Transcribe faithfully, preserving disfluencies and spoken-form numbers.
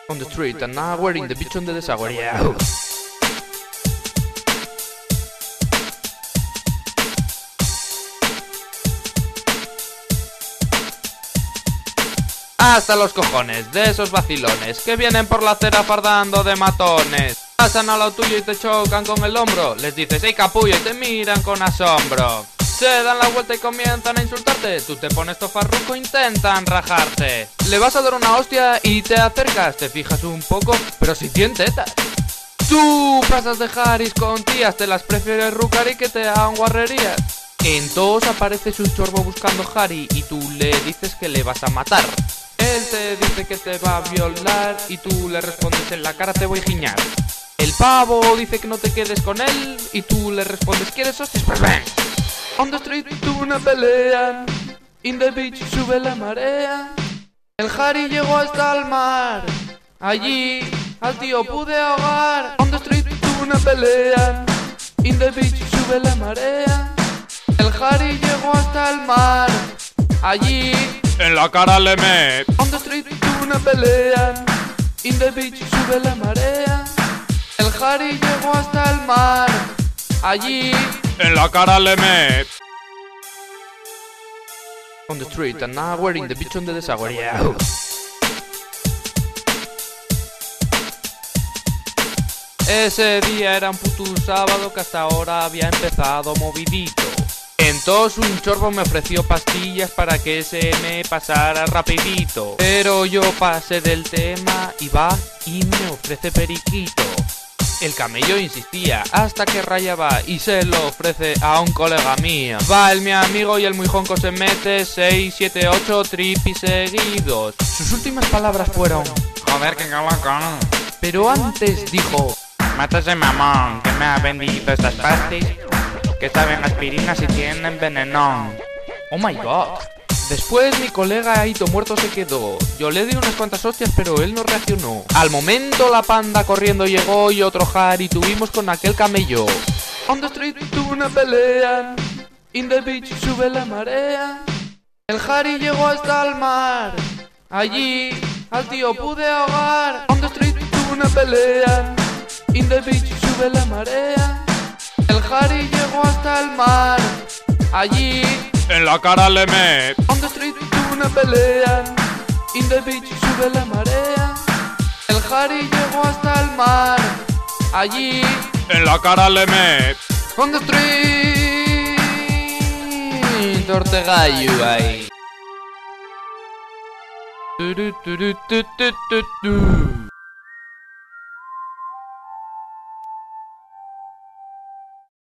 On the street and nowhere in the beach on the desagüe. Yeah. Hasta los cojones de esos vacilones que vienen por la acera fardando de matones. Pasan al lado tuyo y te chocan con el hombro. Les dices ¡ey capullo! Y te miran con asombro. Se dan la vuelta y comienzan a insultarte. Tú te pones tofarruco, intentan rajarte. Le vas a dar una hostia y te acercas. Te fijas un poco, pero si tiene tetas. Tú pasas de Haris con tías, te las prefieres rucar y que te hagan guarrerías. Entonces aparece su chorbo buscando Harry y tú le dices que le vas a matar. Él te dice que te va a violar y tú le respondes en la cara te voy a giñar. El pavo dice que no te quedes con él y tú le respondes ¿quieres hostias? Pues ven. On the street tuvo una pelea, in the beach sube la marea. El Harry llegó hasta el mar, allí al tío pude ahogar. On the street tuvo una pelea, in the beach sube la marea. El Harry llegó hasta el mar, allí en la cara le met. On the street tuvo una pelea, in the beach sube la marea. El Harry llegó hasta el mar, allí en la cara le met. On the street and nowhere in the beach on the desagüe. Yeah. Ese día era un puto sábado que hasta ahora había empezado movidito. Entonces un chorbo me ofreció pastillas para que se me pasara rapidito. Pero yo pasé del tema y va y me ofrece periquito. El camello insistía hasta que rayaba y se lo ofrece a un colega mío. Va el mi amigo y el muy jonco se mete seis, siete, ocho tripis seguidos. Sus últimas palabras fueron Joder, que loco. pero antes dijo Mata ese mamón que me ha vendido estas pastis que saben aspirinas y tienen venenón. oh my god. Después mi colega Aito muerto se quedó. Yo le di unas cuantas hostias pero él no reaccionó. Al momento la panda corriendo llegó y otro Harry tuvimos con aquel camello. On the street tuvo una pelea, in the beach sube la marea. El Harry llegó hasta el mar, allí al tío pude ahogar. On the street tuvo una pelea, in the beach sube la marea. El Harry llegó hasta el mar, allí en la cara le met. On the street tuvo una pelea, in the beach sube la marea. El Harry llegó hasta el mar, allí en la cara le met. On the street Ortegallo ahí. Tu, tu, tu, tu, tu, tu, tu.